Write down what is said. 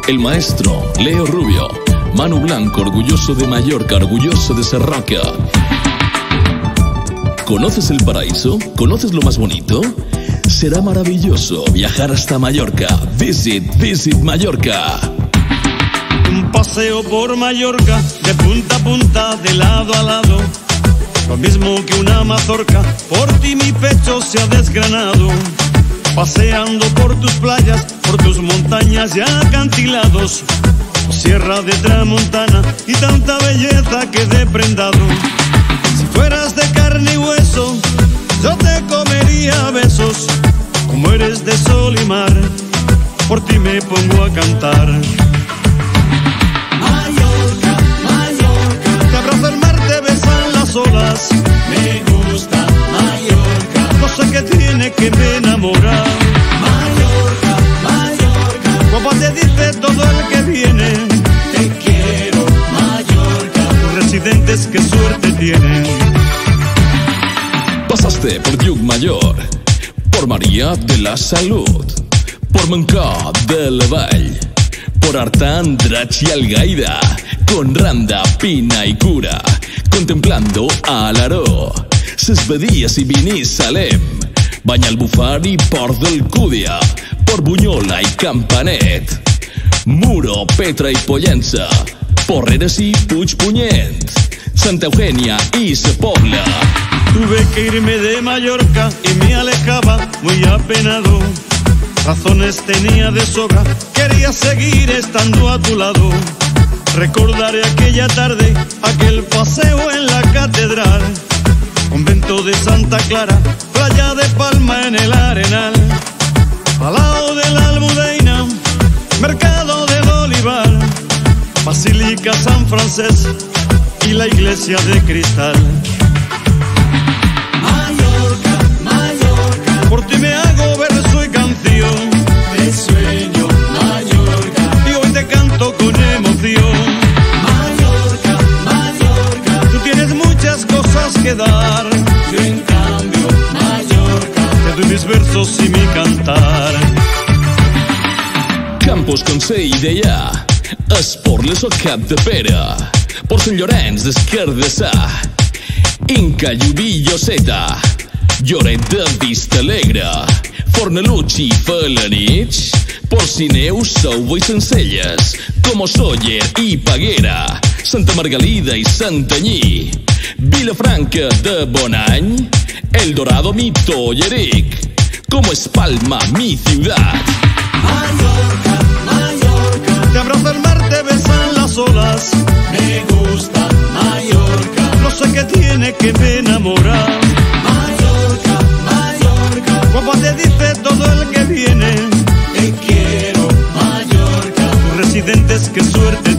El maestro Leo Rubio, Manu Blanco, orgulloso de Mallorca, orgulloso de Sarroca. ¿Conoces el paraíso? ¿Conoces lo más bonito? Será maravilloso viajar hasta Mallorca. Visit Mallorca. Un paseo por Mallorca, de punta a punta, de lado a lado. Lo mismo que una mazorca, por ti mi pecho se ha desgranado. Paseando por tus playas, por tus montañas y acantilados. Sierra de Tramontana y tanta belleza que he prendado. Si fueras de carne y hueso, yo te comería a besos. Como eres de sol y mar, por ti me pongo a cantar. Mallorca, Mallorca, Te abraza el mar, te besan las olas. me gusta Mallorca. No sé qué tiene que me enamora. Mallorca, Mallorca, Guapa te dice todo el que viene. te quiero Mallorca. Los residentes qué suerte tienen. Pasaste por Llucmajor, por María de la Salud, por Montcada de la Vall, por Artà, Andratx y Algaida, con Randa, Pina y Cura, contemplando Alaró, Ses Badies y Binissalem, Banyalbufar y Port d'Alcúdia, por Bunyola y Campanet, Muro, Petra y Pollença, Porreres y Puigpunyent, Santa Eugenia y Sa Pobla. Tuve que irme de Mallorca y me alejaba muy apenado. Razones tenía de sobra, quería seguir estando a tu lado. Recordaré aquella tarde, aquel paseo en la catedral, convento de Santa Clara, playa de Palma en el Arenal, al lado de la Almudeina, mercado del Olivar, Basílica San Francés y la iglesia de cristal. Mallorca, Mallorca, Por ti me hago verso y canción, te sueño Mallorca. y hoy te canto con emoción. Mallorca, Mallorca, Tú tienes muchas cosas que dar, yo en cambio Mallorca. te doy mis versos y mi cantar. Campos Consell i Deià, Esporles o Capdepera, por Sant Llorenç des Cardassà, Inca, Llubí, Lloseta, Lloret de Vistalegre, Fornalutx i Felanitx, Porcineu, Soubo i Sencelles, Como Sóller i Peguera, Santa Margalida i Santanyí, Vilafranca de Bonany, El Dorado, mi Tolleric, Como es Palma, mi ciudad. Mallorca, Mallorca, Te abraza el mar, te besan las olas. me gusta Mallorca. No sé qué tiene que me enamora. Mallorca, Mallorca, Guapa te dice todo el que viene. te quiero Mallorca. Los residentes qué suerte